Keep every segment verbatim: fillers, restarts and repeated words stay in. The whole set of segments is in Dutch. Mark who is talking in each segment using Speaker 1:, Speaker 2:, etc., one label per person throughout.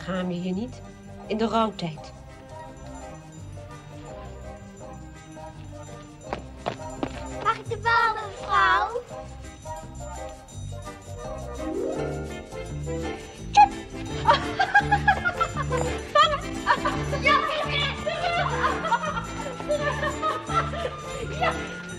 Speaker 1: gaan we hier niet. In de rouwtijd.
Speaker 2: Mag ik de bal, mevrouw? Ja! Ja!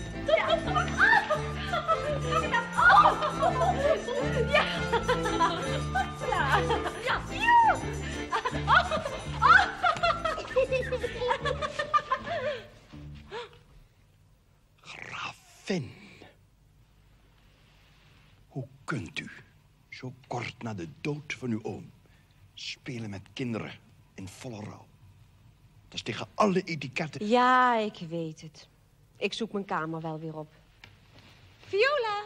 Speaker 3: Gravin. Hoe kunt u, zo kort na de dood van uw oom, spelen met kinderen in volle rouw? Dat is tegen alle etiketten.
Speaker 1: Ja, ik weet het. Ik zoek mijn kamer wel weer op. Viola!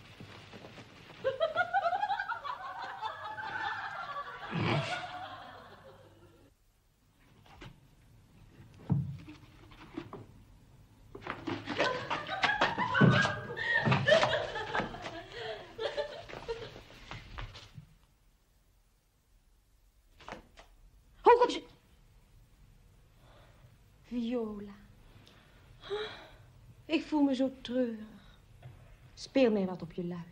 Speaker 2: Hoe komt ze?
Speaker 1: Viola. Ik voel me zo treurig. Speel mij wat op je luid.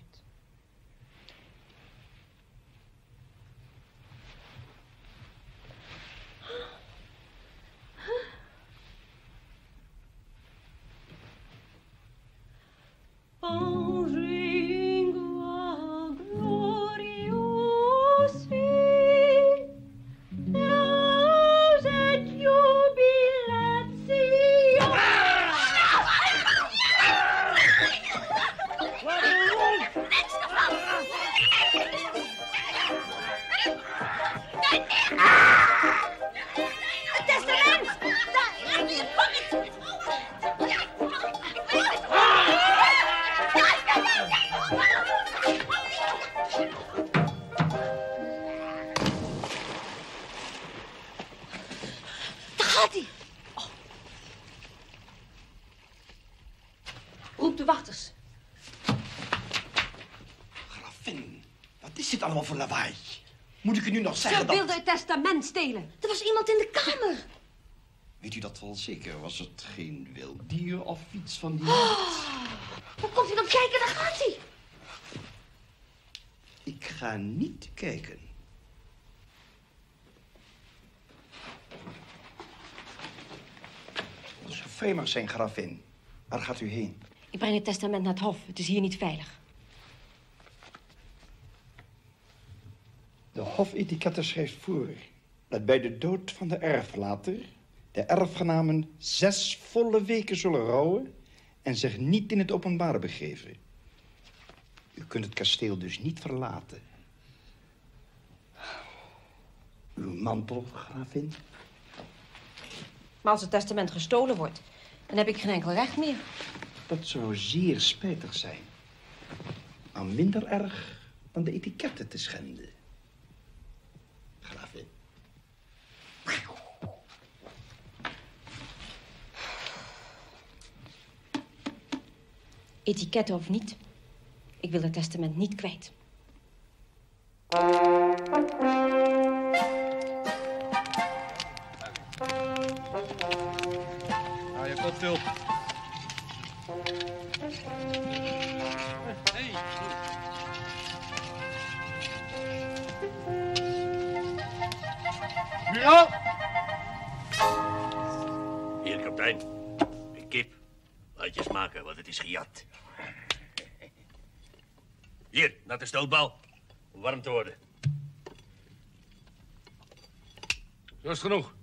Speaker 2: Roep de wachters.
Speaker 3: Gravin, wat is dit allemaal voor lawaai? Moet ik u nu nog zeggen
Speaker 1: Ze
Speaker 3: dat...
Speaker 1: wilde het testament stelen.
Speaker 2: Er was iemand in de kamer.
Speaker 3: Weet u dat wel zeker? Was het geen wild dier of iets van die...
Speaker 2: Oh, hoe komt u dan kijken? Daar gaat hij.
Speaker 3: Ik ga niet kijken. Als u vrij mag zijn, gravin. Waar gaat u heen?
Speaker 1: Ik breng het testament naar het hof. Het is hier niet veilig.
Speaker 3: De hofetikette schrijft voor dat bij de dood van de erflater de erfgenamen zes volle weken zullen rouwen en zich niet in het openbaar begeven. U kunt het kasteel dus niet verlaten. Uw mantel, gravin?
Speaker 1: Maar als het testament gestolen wordt, dan heb ik geen enkel recht meer.
Speaker 3: Dat zou zeer spijtig zijn. Maar minder erg dan de etiketten te schenden. Gravin.
Speaker 1: Etiketten of niet, ik wil het testament niet kwijt.
Speaker 4: Nou, je komt veel. Hey.
Speaker 5: Bureau! Hier, kapitein. Een kip. Laat je smaken, want het is gejat. Hier, naar de stootbal. Om warm te worden.
Speaker 4: Zo is het genoeg.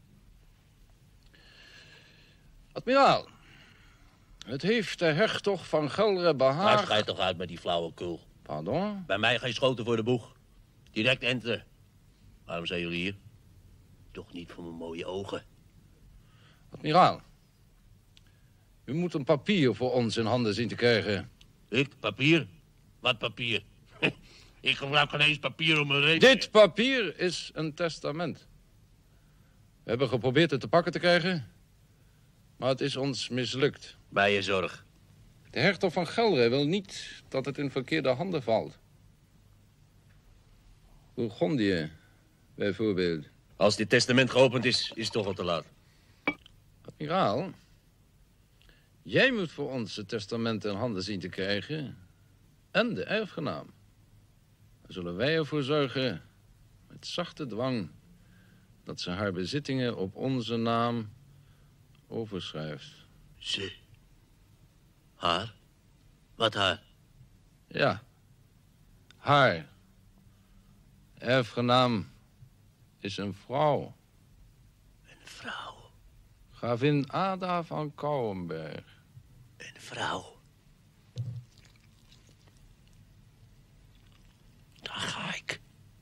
Speaker 4: Admiraal, het heeft de hertog van Gelre behaagd...
Speaker 5: Daar schijt toch uit met die flauwekul.
Speaker 4: Pardon?
Speaker 5: Bij mij geen schoten voor de boeg. Direct enter. Waarom zijn jullie hier? Toch niet voor mijn mooie ogen.
Speaker 4: Admiraal, u moet een papier voor ons in handen zien te krijgen.
Speaker 5: Ik? Papier? Wat papier? Ik gebruik geen eens papier om mijn reet.
Speaker 4: Dit papier is een testament. We hebben geprobeerd het te pakken te krijgen, maar het is ons mislukt.
Speaker 5: Bij je zorg.
Speaker 4: De hertog van Gelre wil niet dat het in verkeerde handen valt. Bourgondië Bijvoorbeeld.
Speaker 5: Als dit testament geopend is, is het toch al te laat.
Speaker 4: Admiraal, jij moet voor ons het testament in handen zien te krijgen en de erfgenaam. Dan zullen wij ervoor zorgen, met zachte dwang, dat ze haar bezittingen op onze naam overschrijft.
Speaker 5: Ze? Haar? Wat haar?
Speaker 4: Ja, haar. Erfgenaam is een vrouw.
Speaker 5: Een vrouw?
Speaker 4: Gravin Ada van Kouwenberg.
Speaker 5: Een vrouw? Daar ga ik.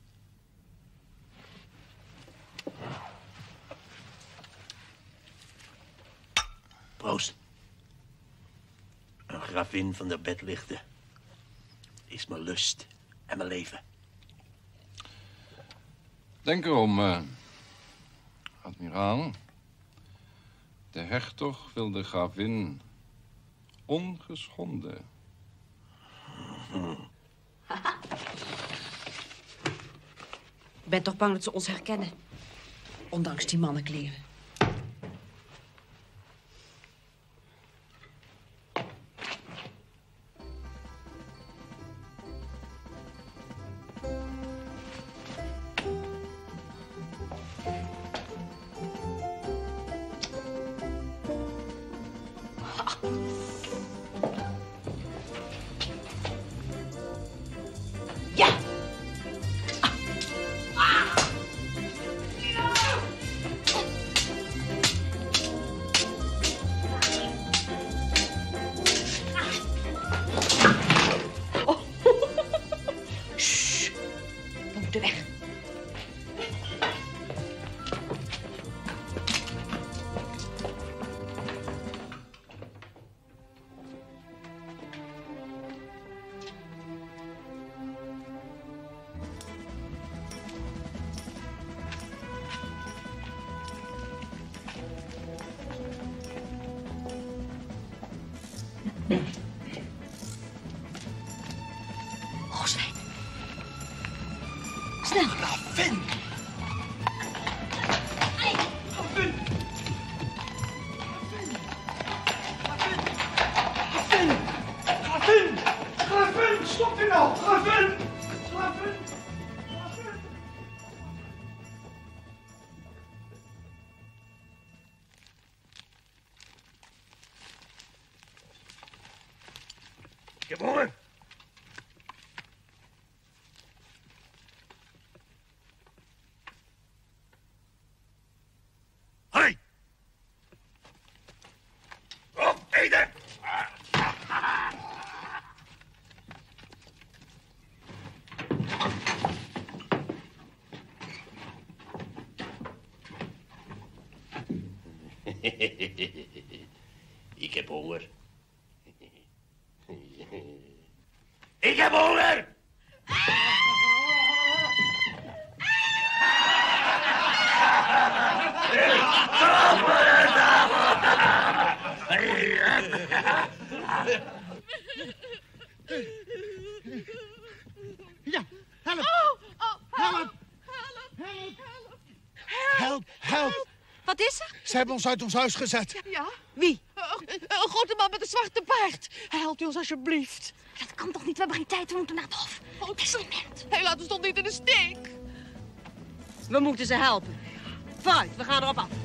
Speaker 5: Proost. Een gravin van de bedlichten is mijn lust en mijn leven.
Speaker 4: Denk erom, uh, admiraal. De hertog wil de gravin ongeschonden.
Speaker 2: Ik ben toch bang dat ze ons herkennen. Ondanks die mannenkleren. Goswijn. Snel.
Speaker 3: Gravin! Gravin! Gravin! Gravin! Gravin! Stop je nou! Gravin! Gravin! Gravin!
Speaker 5: Ik heb honger. Hoi! Op, eten! Ik heb honger. Ik heb honger!
Speaker 6: Ja, help!
Speaker 2: Oh, oh,
Speaker 6: Help!
Speaker 2: help!
Speaker 6: Help, help!
Speaker 2: Wat is er?
Speaker 6: Ze hebben ons uit ons huis gezet.
Speaker 2: Ja? Wie? Een grote man met een zwarte baard. Helpt u ons alsjeblieft. Dat kan toch niet? We hebben geen tijd. We moeten naar het hof. Testament. Hij laat ons toch niet in de steek? We moeten ze helpen. Vooruit, we gaan erop af.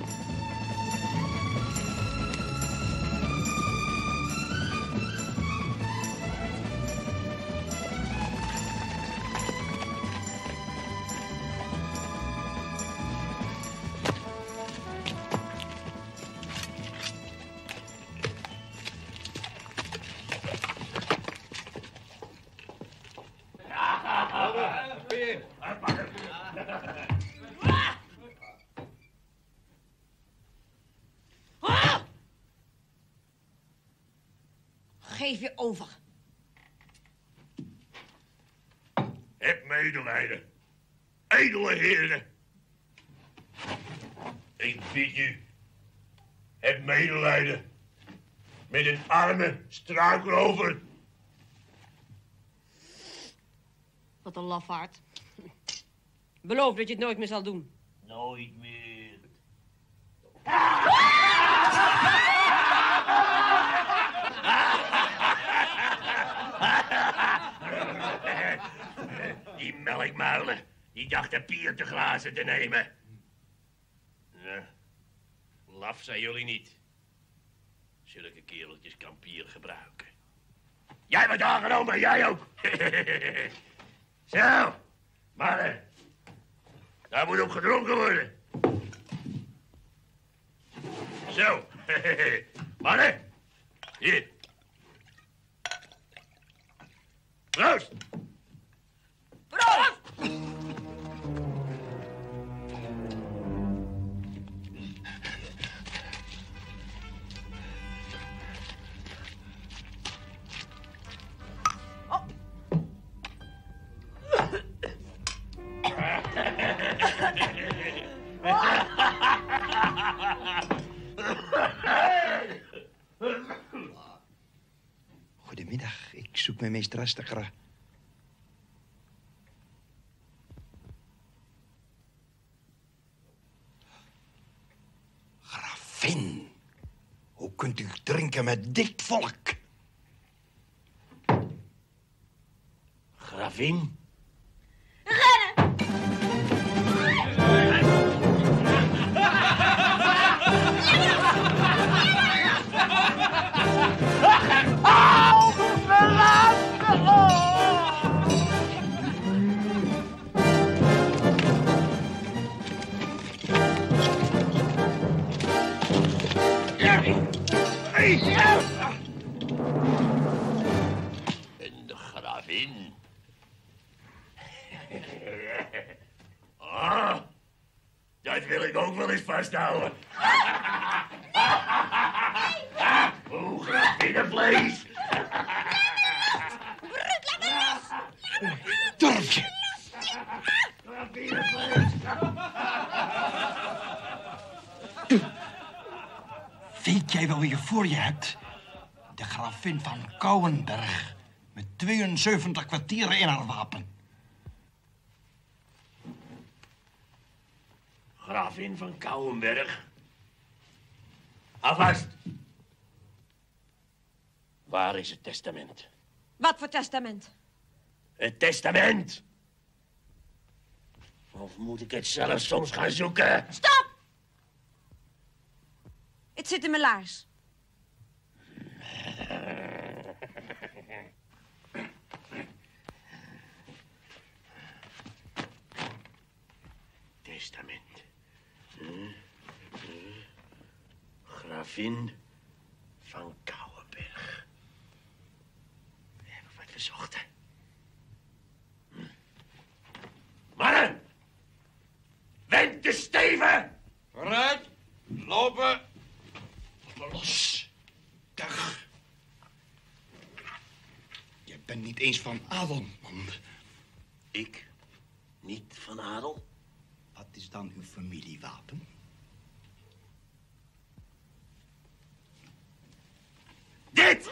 Speaker 2: Geef je over.
Speaker 5: Heb medelijden. Edele heren. Ik bid u. Heb medelijden. Met een arme struikrover.
Speaker 2: Wat een lafaard.
Speaker 1: Beloof dat je het nooit meer zal doen.
Speaker 5: Nooit meer. Die melkmuilen, die dachten Pier te glazen te nemen. Nou, laf zijn jullie niet. Zulke kereltjes kan Pier gebruiken. Jij wordt aangenomen, jij ook. Zo, mannen. Daar moet op gedronken worden. Zo, mannen. Hier. Proost.
Speaker 2: Proost!
Speaker 3: Goedemiddag, ik zoek mijn meesteres de gra... Gravin, hoe kunt u drinken met dit volk?
Speaker 5: Gravin? En de gravin. Ah, dat wil ik ook wel eens vasthouden. Oeh, gravinnenvlees.
Speaker 3: Durf je?
Speaker 5: Gravinnenvlees.
Speaker 3: Weet jij wel wie je voor je hebt? De gravin van Kouwenberg. Met tweeënzeventig kwartieren in haar wapen.
Speaker 5: Gravin van Kouwenberg. Alvast. Waar is het testament?
Speaker 1: Wat voor testament?
Speaker 5: Het testament! Of moet ik het zelf soms gaan zoeken?
Speaker 1: Stop! Het zit in mijn laars.
Speaker 5: Testament. Hm? Hm? Gravin van Kouwenberg. We hebben wat verzocht, hè? Hm. Mannen! Wend de steven!
Speaker 4: Vooruit! Lopen!
Speaker 3: Los. Dag. Je bent niet eens van adel, man.
Speaker 5: Ik? Niet van adel?
Speaker 3: Wat is dan uw familiewapen?
Speaker 5: Dit!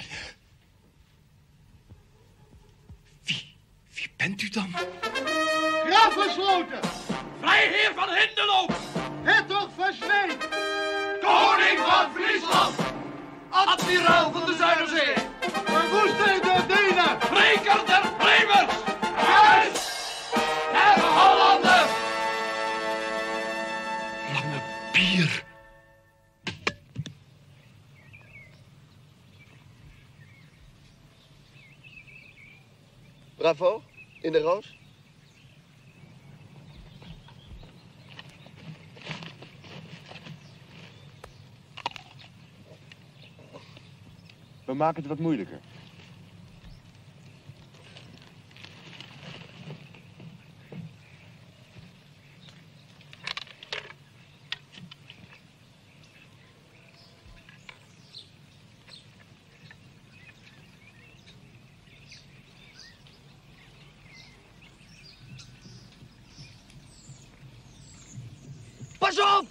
Speaker 3: Wie? Wie bent u dan?
Speaker 6: Graaf van Sloten,
Speaker 5: Vrijheer van Hindenloop!
Speaker 6: hertog van Zweed,
Speaker 5: Koning van Friesland! Admiraal van de Zuiderzee!
Speaker 6: verwoester de Denen,
Speaker 5: Breker der Bremers! Huis der Hollander!
Speaker 3: Lange Pier.
Speaker 7: Bravo, in de roos. We maken het wat moeilijker.
Speaker 2: Pas op!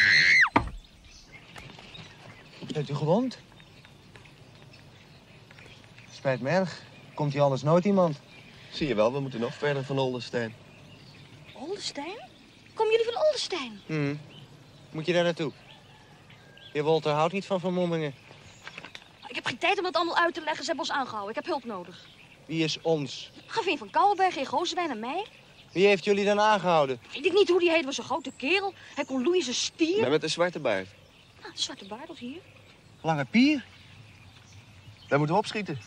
Speaker 7: Bent u gewond? Spijt me erg. Komt hier anders nooit iemand? Zie je wel, we moeten nog verder van Oldenstein.
Speaker 2: Oldenstein? Komen jullie van Oldenstein?
Speaker 7: Hm. Moet je daar naartoe? Je Wolter houdt niet van vermommingen.
Speaker 2: Ik heb geen tijd om dat allemaal uit te leggen. Ze hebben ons aangehouden. Ik heb hulp nodig.
Speaker 7: Wie is ons?
Speaker 2: Gavin van Kouwenberg, in Gooswijn en mij.
Speaker 7: Wie heeft jullie dan aangehouden?
Speaker 2: Weet ik niet hoe die heet, was een grote kerel. Hij kon Louis een stier.
Speaker 7: Maar met een zwarte baard.
Speaker 2: Ah, de zwarte baard was hier.
Speaker 7: Lange pier? Daar moeten we opschieten.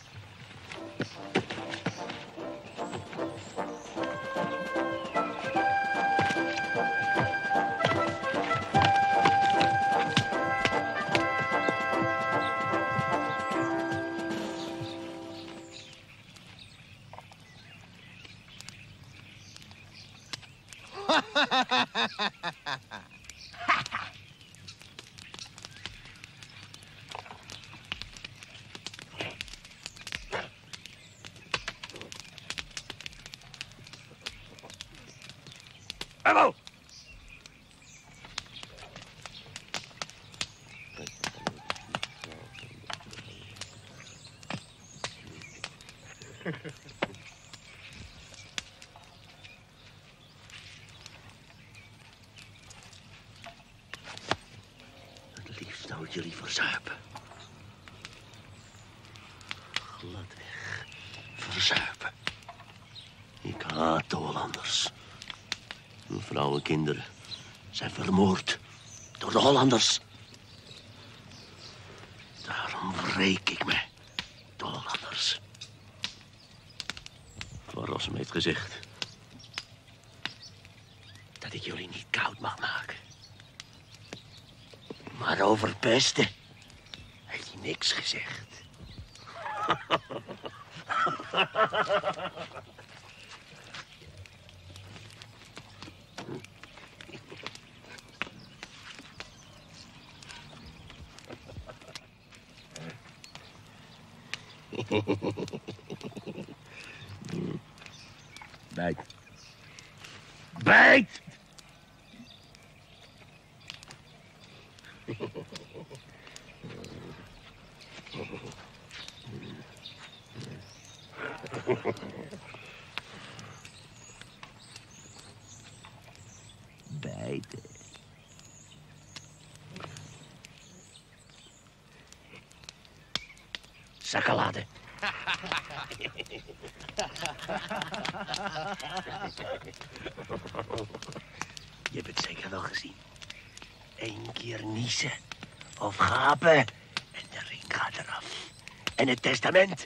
Speaker 5: Hallo! Het liefst zou ik jullie verzuipen. Gladweg verzuipen. Ik haat de Hollanders. Mijn vrouwen en kinderen zijn vermoord door de Hollanders. Daarom wreek ik me, de Hollanders. Van Rossum heeft gezegd dat ik jullie niet koud mag maken. Maar over pesten heeft hij niks gezegd. Bijt. Bijt! Bijten. Zakkelade. Je hebt het zeker wel gezien. Eén keer niezen of gapen en de ring gaat eraf. En het testament.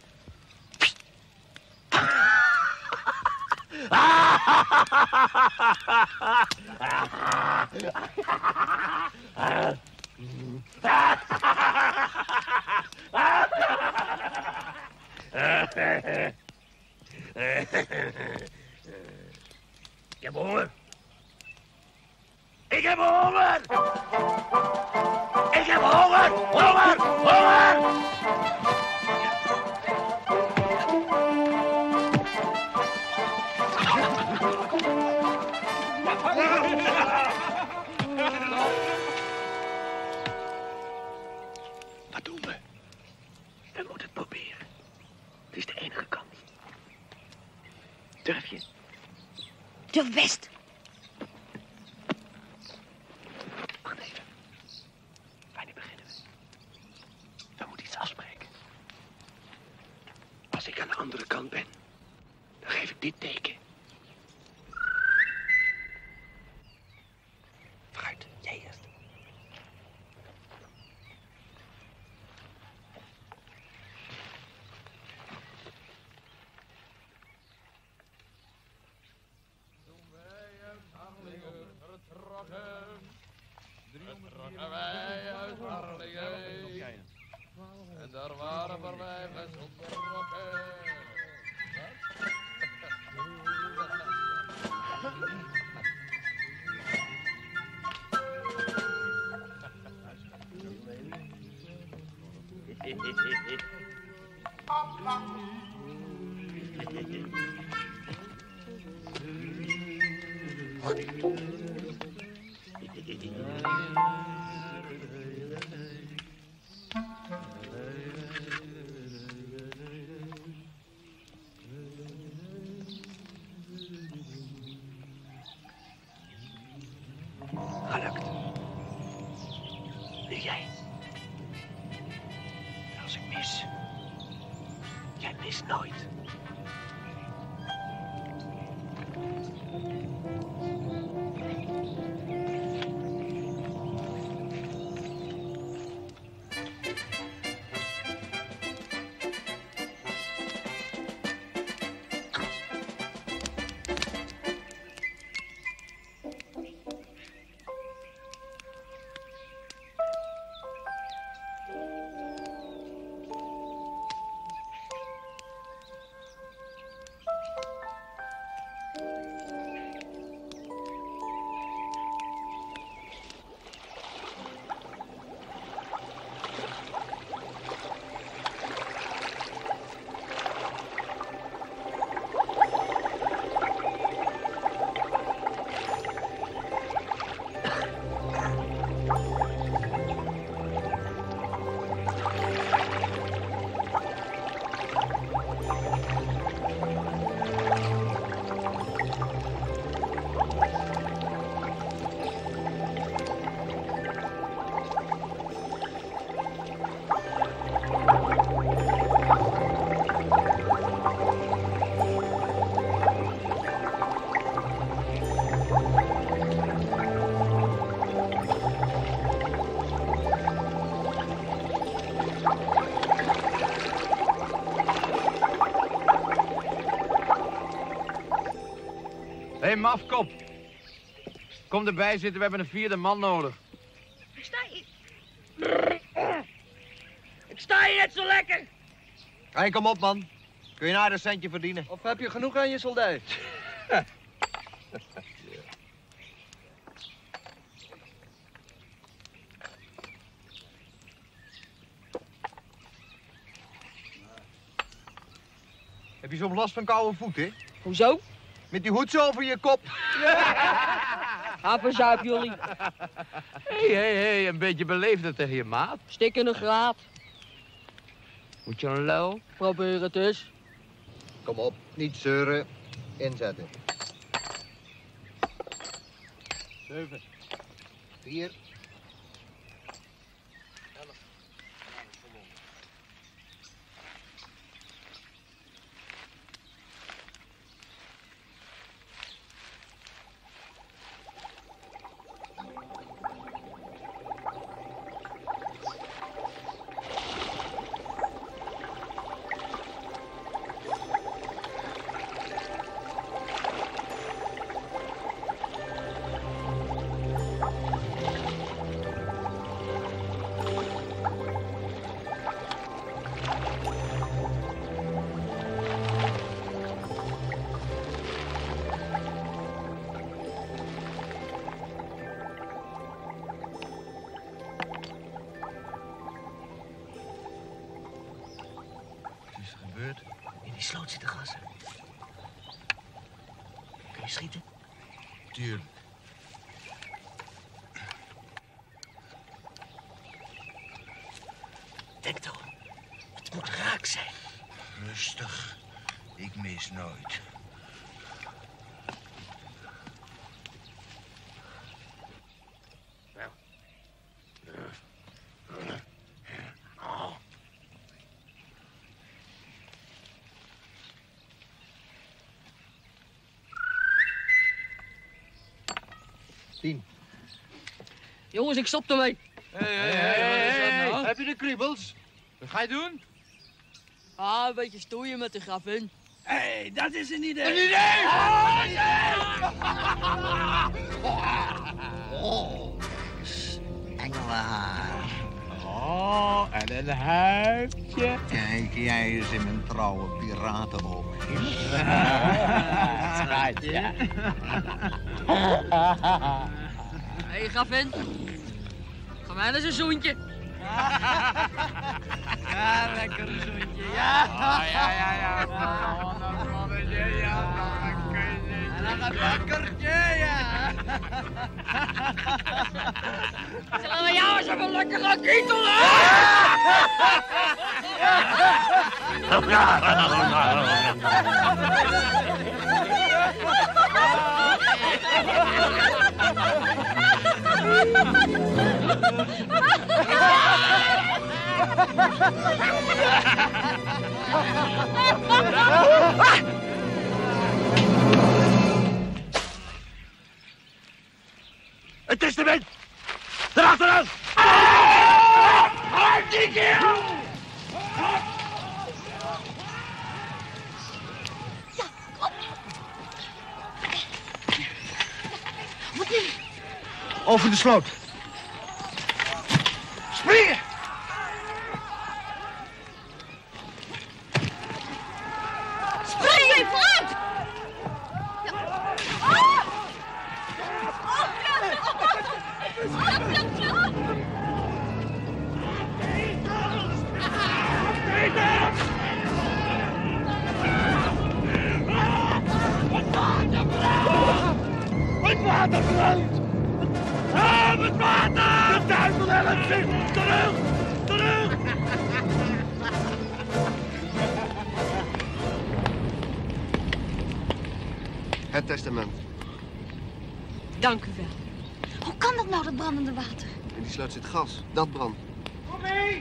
Speaker 5: Ik heb honger. Ik heb honger. Ik heb honger. Honger. Honger. Wat doen we? We moeten het proberen. Het is de enige kans. Durf je?
Speaker 2: Durf best.
Speaker 5: Wacht even. Wanneer beginnen we? We moeten iets afspreken. Als ik aan de andere kant ben, dan geef ik dit teken. Vooruit, jij eerst.
Speaker 4: Vertrokken wij uit Harlingen. En daar waren voor wij met vertrokken.
Speaker 5: geharkt. Nu jij. Als ik mis. Jij mist nooit.
Speaker 7: Hé, hey, mafkop. Kom erbij zitten, we hebben een vierde man nodig.
Speaker 2: Ik sta hier. Ik sta hier net zo lekker.
Speaker 7: Hé, hey, kom op, man. Kun je een aardig centje verdienen?
Speaker 8: Of heb je genoeg aan je soldaat?
Speaker 7: Heb je soms last van koude voeten?
Speaker 2: Hoezo?
Speaker 7: Met die hoed zo over je kop.
Speaker 2: Ga verzuip jullie.
Speaker 7: Hé, hé, hé, een beetje beleefder tegen je maat.
Speaker 2: Stik in de graad.
Speaker 7: Moet je een lul?
Speaker 2: Probeer het eens.
Speaker 7: Kom op, niet zeuren. Inzetten. Zeven. Vier.
Speaker 5: In die sloot zitten gassen. Kun je schieten?
Speaker 9: Tuurlijk.
Speaker 5: Denk toch, het moet raak zijn.
Speaker 9: Rustig. Ik mis nooit.
Speaker 7: Tien.
Speaker 2: Jongens, ik stop ermee.
Speaker 7: Hé, hé, hé, heb je de kriebels? Wat ga je doen?
Speaker 2: Ah, een beetje stoeien met de gravin.
Speaker 5: Hé, hey, dat is een idee.
Speaker 7: Een idee!
Speaker 5: Oh, een idee!
Speaker 9: Oh, engelenhaar.
Speaker 7: Oh, en een huidje.
Speaker 9: Kijk jij eens in mijn trouwe piratenboogje.
Speaker 7: Schatje.
Speaker 2: Hé, hey, gravin. Ga mij eens een zoentje.
Speaker 8: Ja, lekker een zoentje, ja.
Speaker 7: Oh, ja, ja, ja. Oh, dat mannetje, ja. Dat kun je niet.
Speaker 8: En dan een bakkertje, ja.
Speaker 2: Zullen we jou eens even lekker gaan kietelen?
Speaker 5: Het testament! Erachteraan! Uit die kerel!
Speaker 2: Wat nu?
Speaker 6: Over de sloot.
Speaker 5: Springen!
Speaker 2: Spring, vooruit!
Speaker 5: Het water brandt! Help, het water! De duivel helpt zich! Terug! Terug!
Speaker 10: Het testament.
Speaker 1: Dank u wel.
Speaker 2: Hoe kan dat nou, dat brandende water?
Speaker 10: In die sloot zit gas. Dat brandt.
Speaker 6: Kom mee!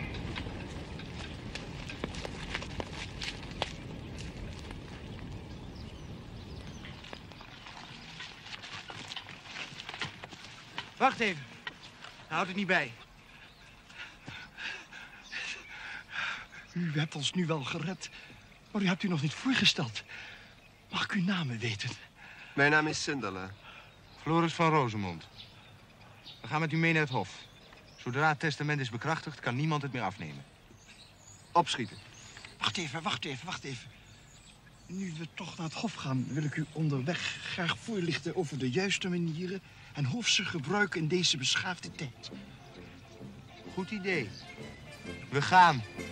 Speaker 11: Wacht even. Houd het niet bij.
Speaker 3: U hebt ons nu wel gered, maar u hebt u nog niet voorgesteld. Mag ik uw namen weten?
Speaker 10: Mijn naam is Sindela.
Speaker 11: Floris van Rosemond. We gaan met u mee naar het hof. Zodra het testament is bekrachtigd, kan niemand het meer afnemen.
Speaker 10: Opschieten.
Speaker 3: Wacht even, wacht even, wacht even. Nu we toch naar het hof gaan, wil ik u onderweg graag voorlichten over de juiste manieren en hofse gebruiken in deze beschaafde tijd.
Speaker 11: Goed idee. We gaan.